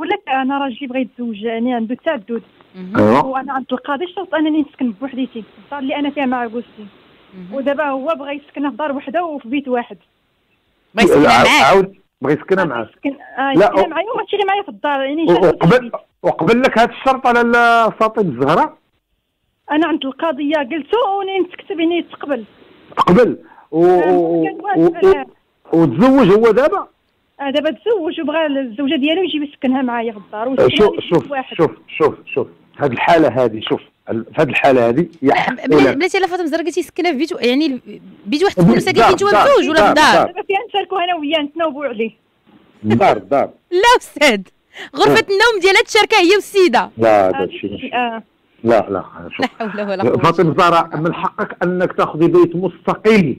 نقول لك انا راجلي بغى يتزوج، يعني عنده تعدد. ايوا. وانا عند القاضي شرط انني نسكن بوحديتي في الدار اللي انا فيها مع عكوزتي. ودابا هو بغى يسكنها في دار وحده وفي بيت واحد. بغى يسكنها معاك؟ عاود بغى يسكنها معاك. يسكن معايا وماشي غير معايا في الدار، يعني وقبل لك هذا الشرط على فاطمه الزهراء؟ انا عند القضيه قلتو ونين تكتب يعني تقبل. تقبل وتزوج هو دابا؟ دابا تزوج وبغى الزوجه ديالو يجي يسكنها معايا في الدار. شوف هذه الحاله هذه، شوف في هذه الحاله هذه بلاتي لا فاطمه الزهراء قلتي يسكنها في بيت، يعني بيت واحد تكونوا ساكنين فيه نتوما بزوج ولا في دار؟ دابا فيها نشاركوا انا وياه نتناوبوا عليه. دار لا استاذ، غرفه النوم ديالها تشاركها هي والسيده. لا هذا الشيء لا شوف. لا حول ولا قوه. فاطمه الزهراء من حقك انك تاخذي بيت مستقل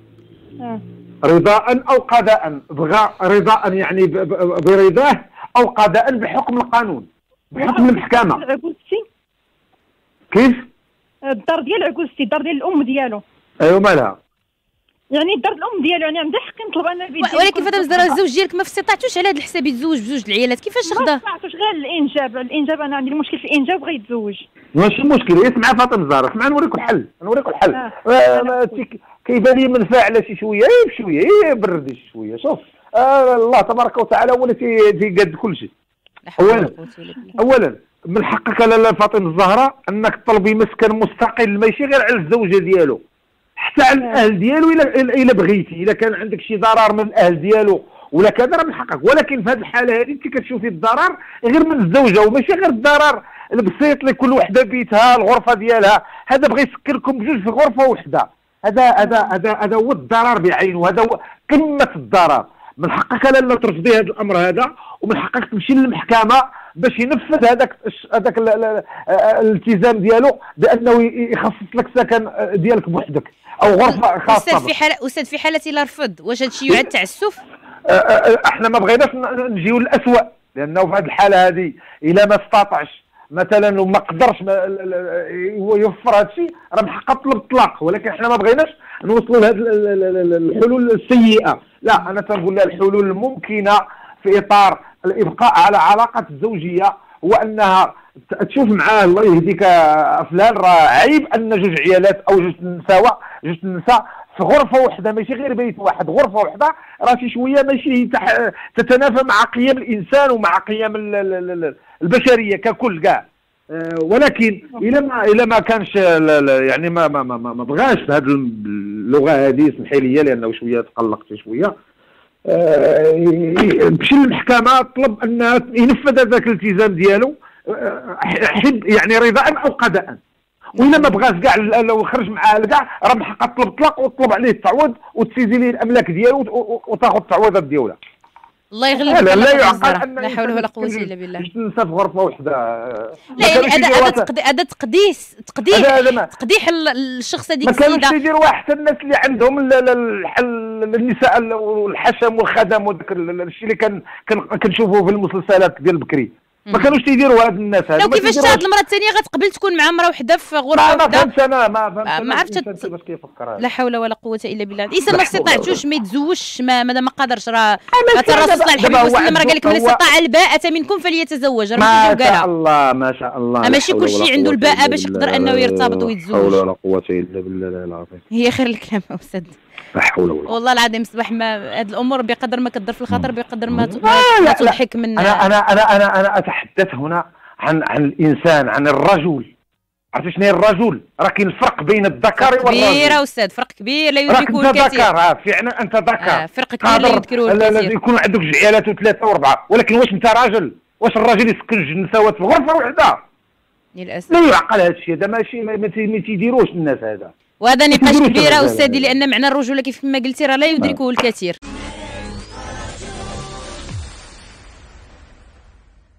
رضاء او قضاء. بغى رضاء يعني برضاه او قضاء بحكم القانون بحكم المحكمه. كيف؟ الدار ديال عكوزتي، الدار ديال الام ديالو. ايوا مالها؟ يعني الدار الام ديالو، يعني عندها حق نطلب انا البيت. ولكن فاطمه الزهراء الزوج ديالك ما استطعتوش على هذا الحساب يتزوج بزوج العيالات، كيفاش خدا؟ ما استطعتوش غير الانجاب انا عندي المشكل في الانجاب بغى يتزوج. ماشي مشكل، اسمع فاطمه الزهراء، اسمع نوريك الحل. كيبان لي منفعله شي شويه بشويه بردي شويه. شوف الله تبارك وتعالى هو اللي تيقاد كل شيء. اولا من حقك لاله فاطمه الزهراء انك تطلبي مسكن مستقل، ماشي غير على الزوجه ديالو، حتى على الاهل ديالو الا بغيتي. الا كان عندك شي ضرر من الاهل ديالو ولا كذا راه من حقك. ولكن في هذه الحاله هذه انت كتشوفي الضرر غير من الزوجه، وماشي غير الضرر البسيط اللي كل وحده بيتها الغرفه ديالها. هذا بغى يسكنكم بجوج في غرفه وحده. هذا هو الضرر بعينه، هذا هو قمه الضرر. من حقك لاله ترفضي هذا الامر هذا، ومن حقك تمشي للمحكمه باش ينفذ هذاك الالتزام ديالو بانه يخصص لك سكن ديالك بوحدك او غرفه خاصه. استاذ في حاله الا رفض، واش هذا الشيء يعد تعسف؟ احنا ما بغيناش نجيو للاسوء، لانه في هذه الحاله هذه الا ما استطاعش مثلا وما قدرش يوفر هذا الشيء راه من حقه طلب الطلاق. ولكن احنا ما بغيناش نوصلوا لهذه الحلول السيئه. لا، انا تنقول لها الحلول الممكنه في اطار الابقاء على علاقه الزوجيه، وانها تشوف معاه الله يهديك فلان، راه عيب ان جوج عيالات او جوج نساء في غرفه واحده، ماشي غير بيت واحد، غرفه واحده راه شي شويه ماشي تتنافى مع قيم الانسان ومع قيم البشريه ككل كاع. ولكن الا ما كانش يعني ما بغاش بهذه اللغه هذه، اسمحي لي لانه شويه تقلقت شويه، مشي للمحكمه طلب انها ينفذ هذاك الالتزام ديالو يعني رضاء او قضاء. والا ما بغاش كاع لو خرج معاه كاع راه من حقها تطلب الطلاق وتطلب عليه التعويض وتسيزي ليه الاملاك ديالو وتاخذ التعويضات ديالها. الله يغلبك. لا يعقل ان لا حول ولا قوه الا بالله. ننسى في غرفه وحده. لا يعني هذا تقديح الشخص هذيك السيده. ما كانوش يديروها حتى الناس اللي عندهم النساء والحشم والخدم وداك الشيء اللي كنشوفوه في المسلسلات ديال بكري. ما كانوش تيديروا هاد الناس هادو. لو كيفاش هاد المراه الثانيه غتقبل تكون مع مراه وحده في غرفه وحده؟ ما فهمتش انا ما عرفتش كيفاش كيفكر. لا حول ولا قوه الا بالله. الانسان ما استطاعتوش ما يتزوجش مادام ما قدرش، راه الرسول صلى الله عليه وسلم راه قال لك من استطاع الباءة منكم فليتزوج. ما شاء الله ما شاء الله. ماشي كلشي عنده الباءة باش يقدر انه يرتبط ويتزوج. لا حول ولا قوه الا بالله العظيم. هي خير الكلام استاذ. لا حول ولا قوه. والله العظيم صباح ما هاد الامور بقدر ما كدر في الخطر بقدر ما تضحك من. انا اتحدث هنا عن الانسان، عن الرجل. عرفتي شنو هي الرجل؟ راه كاين الفرق بين الذكر والرجل. كبير استاذ، فرق كبير لا يدركه الكثير. انت ذكر فعلا، انت ذكر. فرق كبير لا يذكره الكثير. لازم يكون عندك جوج عيالات وثلاثه واربعه، ولكن واش انت راجل؟ واش الراجل يسكن جوج نسوات في غرفه وحده؟ للاسف لا يعقل هذا الشيء، هذا ماشي ما تيديروش الناس هذا. وهذا نقاش كبير استاذي، لان معنى الرجوله كيف ما قلتي راه لا يدركه الكثير.